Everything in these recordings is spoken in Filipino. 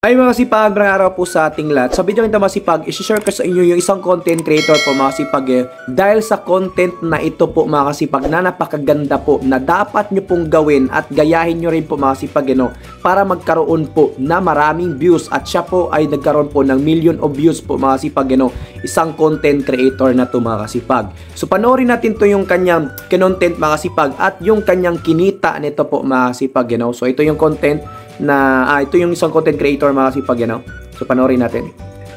Ay mga sipag, magandang araw po sa ating lahat. Sa video nito mga sipag, isi-share ko sa inyo yung isang content creator po mga sipag dahil sa content na ito po mga sipag na napakaganda po na dapat nyo pong gawin at gayahin nyo rin po mga sipag para magkaroon po na maraming views at siya po ay nagkaroon po ng million of views po mga sipag isang content creator na to mga sipag. So panoorin natin to yung kanyang content mga sipag at yung kanyang kinita nito po mga sipag So ito yung content na ito yung isang content creator mga sipag So panoorin natin.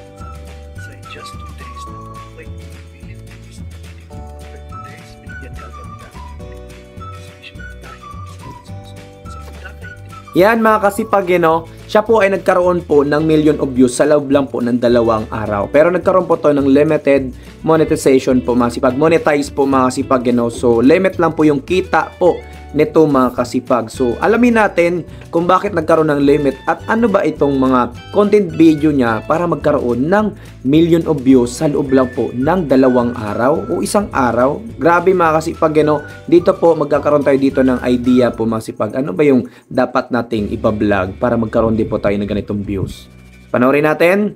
So in just 2 days na, wait, million views na after 2 days, binigyan ka agad nila special dahil sa pagkakaintindi. Yan mga kasipag siya po ay nagkaroon po ng million of views sa loob lang po ng 2 araw. Pero nagkaroon po to ng limited monetization po mga sipag. Monetize po mga sipag So limit lang po yung kita po nito mga kasipag. So alamin natin kung bakit nagkaroon ng limit at ano ba itong mga content video niya para magkaroon ng million of views sa loob lang po ng 2 araw o 1 araw. Grabe mga kasipag dito po magkakaroon tayo dito ng idea po mga kasipag. Ano ba yung dapat nating ipa-vlog para magkaroon din po tayo ng ganitong views. Panoorin natin.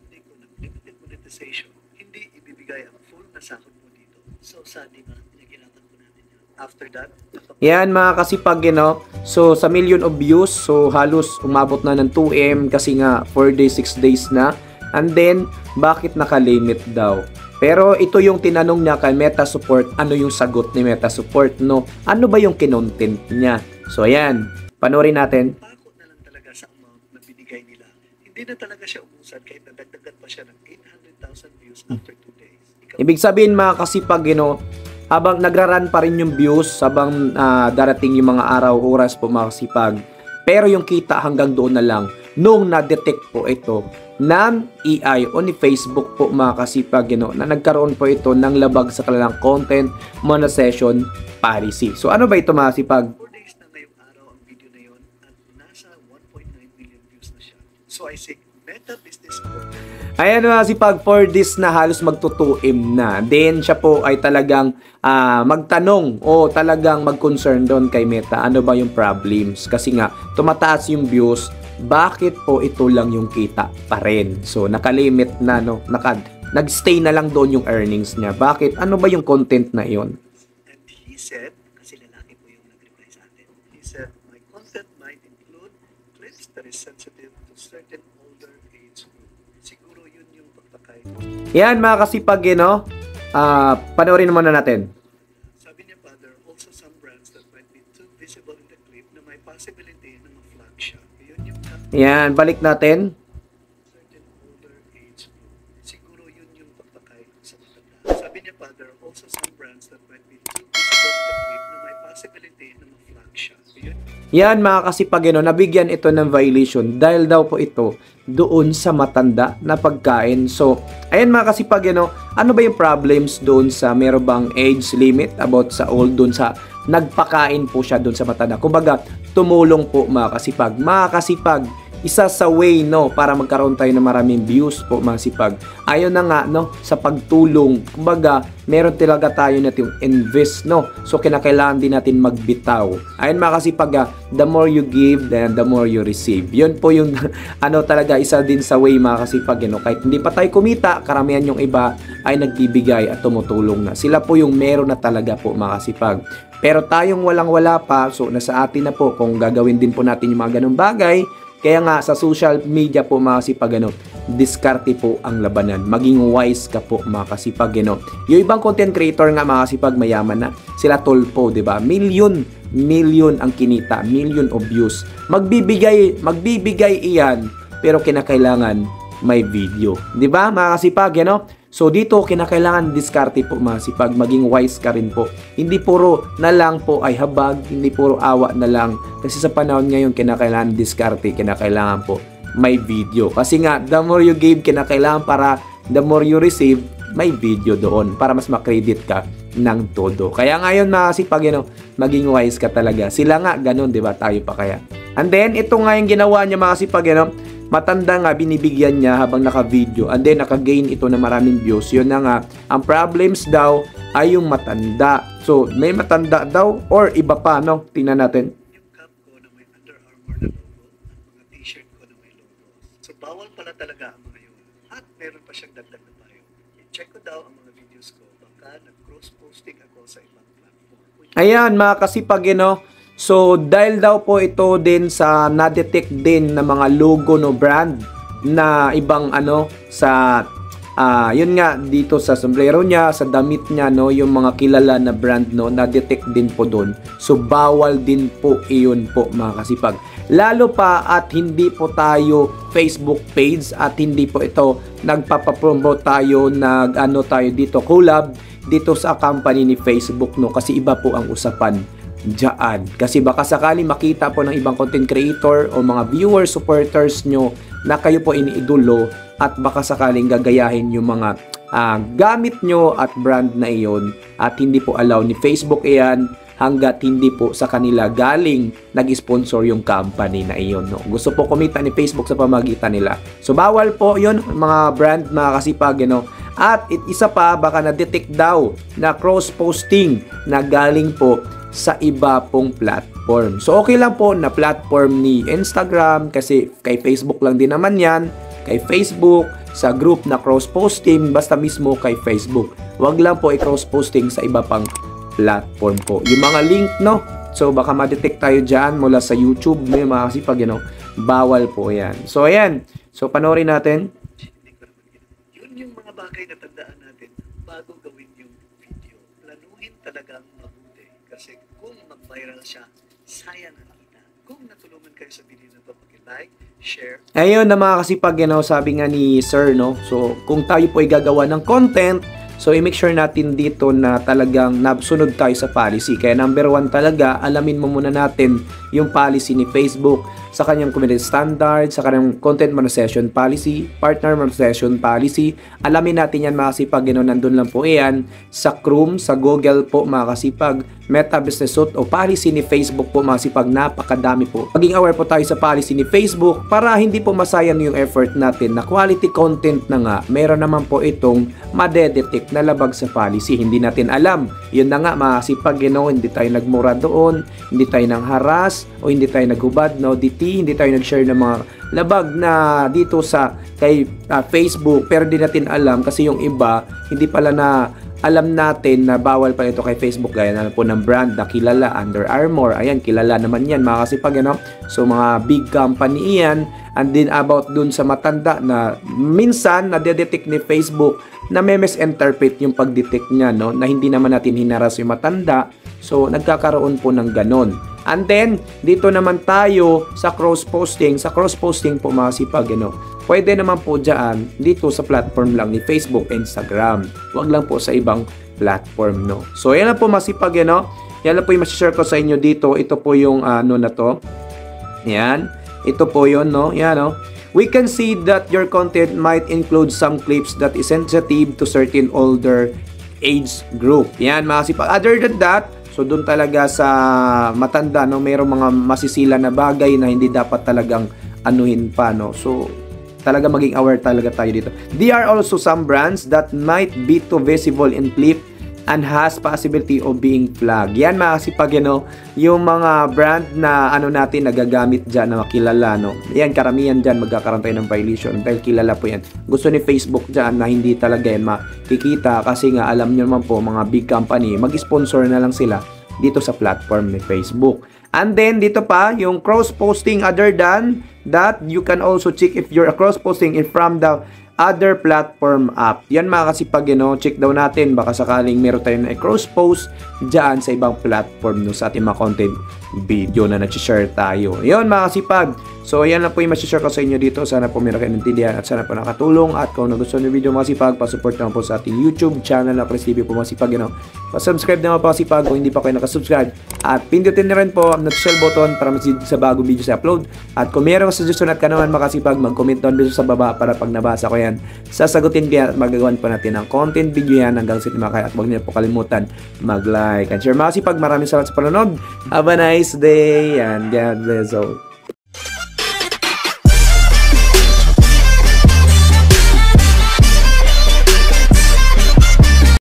Limited monetization, hindi ibibigay ang full na sahod mo dito. So sa diba, nagilatan po natin yan. After that, Yan mga kasipag So sa million of views, so halos umabot na ng 2M kasi nga 4 days, 6 days na. And then, bakit nakalimit daw? Pero ito yung tinanong niya kay Meta Support, ano yung sagot ni Meta Support, no? Ano ba yung kinontent niya? So ayan, panoorin natin. takot na lang talaga sa amount na binigay nila. Hindi na talaga siya umusad kahit nadagdagan pa siya ng 800,000 views after 2 days. Ibig sabihin mga kasipag habang nagraran pa rin yung views, habang darating yung mga araw, oras po mga kasipag. Pero yung kita hanggang doon na lang nung na-detect po ito ng AI o ni Facebook po mga kasipag na nagkaroon po ito ng labag sa kanilang content monetization policy. So ano ba ito mga kasipag? 4 days na ngayong araw ang video na yon at nasa 1.9 million views na siya. So I say, Meta Business Support. Ayan mga sipag, for this na halos magtutuim na. Then siya po ay talagang magtanong o talagang mag-concern doon kay Meta. Ano ba yung problems? Kasi nga, tumataas yung views. Bakit po ito lang yung kita pa rin? So nakalimit na, nag-stay na lang doon yung earnings niya. Bakit? Ano ba yung content na yon? And he said, kasi lalaki po yung nag-reply sa atin, he said, my content might include clips that is sensitive to certain older age group. Siguro yun yung pagpakay. Yan mga kasipag panoorin muna natin. Sabi niya, Father, also some brands that might be too visible in the clip na may possibility na ma-flag siya. Yun yung Yan, balik natin. certain older age group. Siguro yun yung pagpakay sa matanda. Sabi niya, Father, also some brands that might be too visible in the clip na may possibility na ma-flag siya. Yun Yan mga kasipag nabigyan ito ng violation dahil daw po ito doon sa matanda na pagkain. So, ayan mga kasipag ano ba yung problems doon sa meron bang age limit about sa old doon sa nagpakain po siya doon sa matanda. Kumbaga, tumulong po mga kasipag. Mga kasipag, isa sa way para magkaroon tayo ng maraming views po mga sipag. Ayon na nga sa pagtulong. Kumbaga, meron talaga tayo natin invest So kinakailangan din natin magbitaw. Ayon mga kasipag, the more you give then the more you receive. Yun po yung talaga isa din sa way mga kasipag kahit hindi pa tayo kumita, karamihan yung iba ay nagbibigay at tumutulong na. Sila po yung meron na talaga po mga kasipag. Pero tayong walang-wala pa, so nasa atin na po kung gagawin din po natin yung mga ganung bagay. Kaya nga sa social media po mga kasipag diskarte po ang labanan. Maging wise ka po mga kasipag Yung ibang content creator nga mga kasipag mayaman na. Sila tolpo, 'di ba? Million ang kinita, million of views. Magbibigay iyan pero kinakailangan may video. 'Di ba mga kasipag So dito kinakailangan diskarte po mga sipag, maging wise ka rin po. Hindi puro na lang po ay habag, hindi puro awa na lang. Kasi sa panahon ngayon kinakailangan diskarte, kinakailangan po may video. Kasi nga the more you give kinakailangan para the more you receive, may video doon para mas makredit ka ng todo. Kaya ngayon mga sipag maging wise ka talaga. Sila nga ganun, 'di ba? Tayo pa kaya. And then ito nga yung ginawa niya mga sipag matanda nga binibigyan niya habang naka-video and then naka-gain ito ng maraming views. Yun na nga, ang problems daw ay yung matanda. So, may matanda daw or iba pa, Tingnan natin. yung cup ko na may Under Armour na logo at mga t-shirt ko na may logo. So So bawal pala talaga ang mga yun. At meron pa siyang dagdag na payo. I-check ko daw ang mga videos ko. Baka nag-cross-posting ako sa ibang platform. Ayan, mga kasipag, so dahil daw po ito din sa na-detect din na mga logo no brand na ibang sa yun nga dito sa sombrero niya, sa damit niya no, yung mga kilala na brand no, na-detect din po doon. So bawal din po iyon po mga kasipag. Lalo pa at hindi po tayo Facebook page at hindi po ito nagpapapromote tayo, tayo dito collab dito sa company ni Facebook no, kasi iba po ang usapan diyan. Kasi baka sakali makita po ng ibang content creator o mga viewers, supporters nyo na kayo po iniidolo at baka sakaling gagayahin yung mga gamit nyo at brand na iyon at hindi po allow ni Facebook iyan hanggat hindi po sa kanila galing nag-sponsor yung company na iyon. No? Gusto po kumita ni Facebook sa pamagitan nila. So bawal po yun mga brand, mga kasipag. At isa pa, baka na-detect daw na cross-posting na galing po sa iba pong platform. So okay lang po na platform ni Instagram kasi kay Facebook lang din naman yan. Kay Facebook, sa group na cross-posting, basta mismo kay Facebook. Wag lang po i-cross-posting sa iba pang platform po. Yung mga link, no? So baka ma-detect tayo dyan mula sa YouTube, may mga kasipag, bawal po yan. So ayan, so panoorin natin. Yun yung mga bagay na tandaan natin bago gawin yung video. Planuhin talagang mabuti. Kasi kung mag-viral siya, sayang ang kita. Kung natulungan kayo sa video na ito, like, share. Ayun na mga kasipag, sabi nga ni Sir, no? So kung tayo po ay gagawa ng content, so i-make sure natin dito na talagang nasunod tayo sa policy. Kaya number 1 talaga, alamin mo muna natin yung policy ni Facebook sa kanyang community standard, sa kanyang content monetization policy, partner monetization policy. Alamin natin yan mga kasipag, nandun lang po yan sa Chrome, sa Google po mga kasipag, Meta Business Suite o policy ni Facebook po mga kasipag, napakadami po. Maging aware po tayo sa policy ni Facebook para hindi po masayang yung effort natin na quality content na nga, meron naman po itong madedetect na labag sa policy. Hindi natin alam. Yun na nga mga kasipag, hindi tayo nagmura doon, hindi tayo nang haras o hindi tayo naghubad, no, hindi tayo nag-share ng mga labag na dito sa kay Facebook, pero di natin alam kasi yung iba hindi pala na alam natin na bawal pala ito kay Facebook, gaya na po ng brand na kilala, Under Armour. Ayan, kilala naman yan mga kasipag, so mga big company yan. And then about dun sa matanda na minsan na-detect ni Facebook na may misinterpret yung pag-detect niya, no, na hindi naman natin hinaras yung matanda. So nagkakaroon po ng ganon. And then dito naman tayo sa cross-posting. Sa cross-posting po mga kasipag, pwede naman po dyan dito sa platform lang ni Facebook, Instagram. Huwag lang po sa ibang platform, no. So yan lang po masipag, yan lang po yung masishare ko sa inyo dito. Ito po yung na to. Yan. Ito po yun, no. Yan, no. We can see that your content might include some clips that is sensitive to certain older age group. Yan mga kasipag. Other than that, so doon talaga sa matanda, no, mayroong mga masisila na bagay na hindi dapat talagang anuhin pa, no. So talaga maging aware talaga tayo dito. There are also some brands that might be too visible in clip and has possibility of being flagged. Yan mga kasipag, yung mga brand na natin nagagamit dyan na kilala, no. Yan, karamihan dyan magkakaroon tayo ng violation dahil kilala po yan. Gusto ni Facebook dyan na hindi talaga yan makikita kasi nga alam nyo naman po mga big company, mag-sponsor na lang sila dito sa platform ni Facebook. And then dito pa yung cross-posting. Other than that, you can also check if you're cross-posting from the other platform app. Yan mga kasipag, check daw natin baka sakaling meron tayo na cross-post dyan sa ibang platform, no, sa ating mga content video na nag-share tayo. Yun mga kasipag. So yan lang po yung masishare ko sa inyo dito. Sana po meron kayo naintindihan at sana po nakatulong. At kung nagustuhan yung video mga kasipag, pa-support naman po sa ating YouTube channel na Chris TV po mga kasipag. Pa-subscribe naman po kasipag kung hindi pa kayo nakasubscribe. At pindutin na rin po ang notification button para masid sa bagong video sa upload. At kung meron suggestion at naman mga kasipag, mag-comment down dito sa baba para pag nabasa ko yan, sasagutin ko yan at magagawan pa natin ng content video yan hanggang sa mga kaya. At huwag niyo po kalimutan mag-like and share mga kasipag. Maraming salamat sa panonood. Have a nice day and God bless all.